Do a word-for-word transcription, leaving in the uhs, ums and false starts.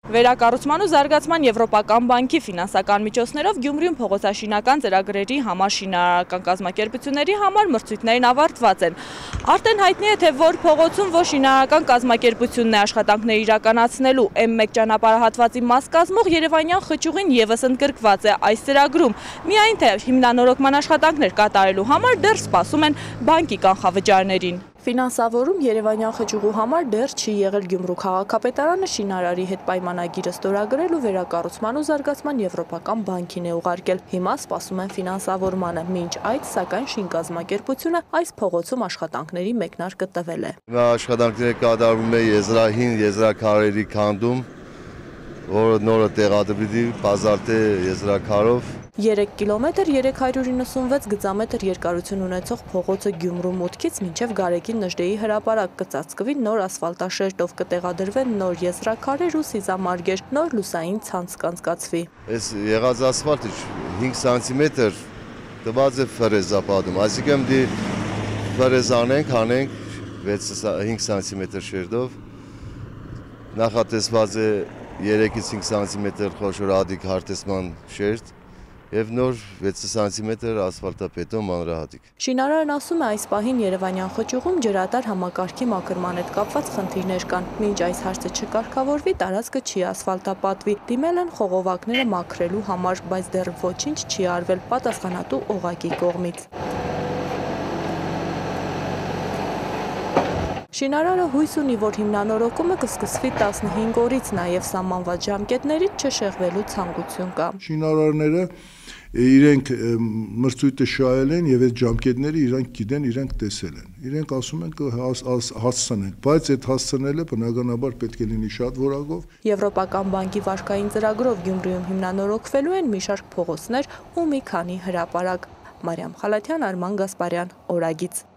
Վերակառուցման ու զարգացման Եվրոպական բանկի ֆինանսական միջոցներով Գյումրիում փողոցաշինական ծրագրերի համար շինարարական կազմակերպությունների համար մրցույթներն ավարտված են։ Արդեն հայտնի է, թե որ փողոցում որ շինարարական կազմակերպությունն է աշխատանքներ իրականացնելու էմ մեկ ճանապարհահատվածի մաս կազմող Երևանյան խճուղին ևս ընդգրկված է այս ծրագրում։ Միայն թե հիմնանորոգման աշխատանքներ կատարելու համար դեռ սպասում են բանկի կանխավճարներին։ Ֆինանսավորում Երևանյան խճուղու համար դեռ չի եղել Գյումրու քաղաքապետարանը շինարարի հետ պայմանագիրը ստորագրել ու վերակառուցման ու զարգացման Եվրոպական բանկին է ուղարկել։ Հիմա սպասում են ֆինանսավորմանը, մինչ այդ սակայն շինկազմակերպությունը այս փողոցում աշխատանքների մեկնարկը տվել է։ Հիմա աշխատանքները կատարվում է եզրահին եզրաքարերի քանդում, որը նորը տեղադրվի բազալտե եզրաքարով։ երեք կիլոմետր երեք հարյուր իննսունվեց գծամետր երկարություն ունեցող փողոցը Գյումրու մուտքից մինչև Գարեգին Նժդեի հրապարակ կծածկվի նոր ասֆալտաշերտով, կտեղադրվեն նոր եզրաքարեր ու սիզամարգեր, նոր լուսային ցանց կանցկացվի։ Այս եղած ասֆալտը հինգ սանտիմետր տված է ֆրեզապատում, այսինքն դի ֆրեզանենք, հանենք հինգ սանտիմետր շերտով, նախատեսված է երեքից հինգ սանտիմետր խոշոր հատիկ հարթեսման շերտ և նոր վեց սանտիմետր ասֆալտապետոն մանրահատիկ։ Շինարարն ասում է, այս պահին Երևանյան խճուղում ջրատար համակարգի մաքրման հետ կապված խնդիրներ կան։ Մինչ այս հարցը չկարգավորվի, տարածքը չի ասֆալտապատվի։ Դիմել են խողովակները մաքրելու համար, բայց դեռ ոչինչ չի արվել պատասխանատու օղակի կողմից։ Շինարարը հույս ունի, որ հիմնանորոգումը կսկսվի տասնհինգ օրից, նաև սահմանված ժամկետներից չշեղվելու ցանկություն կա։ Շինարարները իրենք մրցույթը շահել են եւ այդ ժամկետները իրանք գիտեն, իրանք տեսել են։ Իրենք ասում են կհասցնենք, բայց այդ հասցնելը բնականաբար պետք է լինի շատ որակով։ Եվրոպական բանկի վարկային ծրագրով Գյումրիում հիմնանորոգվելու են մի շարք փողոցներ ու մի քանի հրապարակ։ Մարիամ Խալաթյան, Արման Գասպարյան, Օրագիծ։